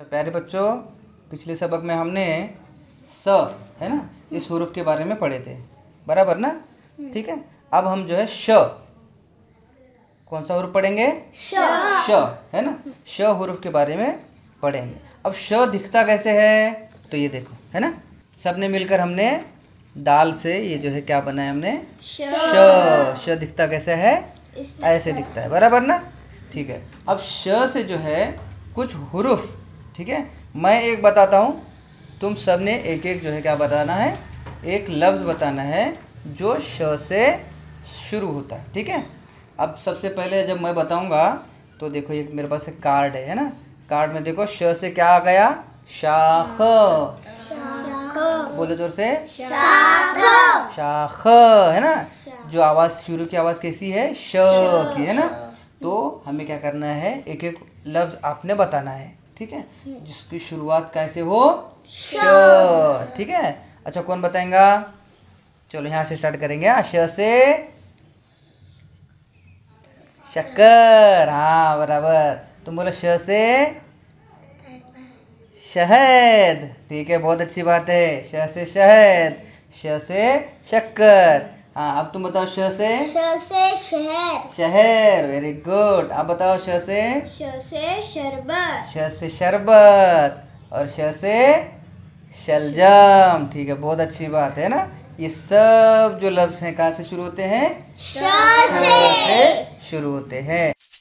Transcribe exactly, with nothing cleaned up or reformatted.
प्यारे बच्चों, पिछले सबक में हमने स है ना इस हुरूफ के बारे में पढ़े थे, बराबर ना। ठीक है, अब हम जो है श, कौन सा हुरूफ पढ़ेंगे? श। श है ना, श हुरूफ के बारे में पढ़ेंगे। अब श दिखता कैसे है, तो ये देखो है ना, सबने मिलकर हमने दाल से ये जो है क्या बनाया हमने, श। श दिखता कैसे है? ऐसे दिखता है, बराबर ना। ठीक है, अब श से जो है कुछ हुरूफ, ठीक है, मैं एक बताता हूँ, तुम सब ने एक एक जो है क्या बताना है, एक लफ्ज़ बताना है जो श से शुरू होता है। ठीक है, अब सबसे पहले जब मैं बताऊँगा तो देखो ये मेरे पास एक कार्ड है है ना, कार्ड में देखो श से क्या आ गया, शाख। बोलो जोर से, शाख। शाख है ना, जो आवाज़ शुरू की आवाज़ कैसी है, श की है ना। तो हमें क्या करना है, एक एक लफ्ज़ आपने बताना है, ठीक है, जिसकी शुरुआत कैसे हो, श। ठीक है, अच्छा कौन बताएगा? चलो यहाँ से स्टार्ट करेंगे। श से शक्कर, हाँ बराबर। तुम बोलो श से शहद, ठीक है, बहुत अच्छी बात है। श से शहद, श से शक्कर। हाँ, अब तुम बताओ श से, श से शहर। शहर, वेरी गुड। अब बताओ श से, श से शरबत। श से शरबत, और श से शलजम, ठीक है, बहुत अच्छी बात है ना। ये सब जो लफ्ज़ हैं कहाँ से शुरू होते हैं, श से शुरू होते हैं।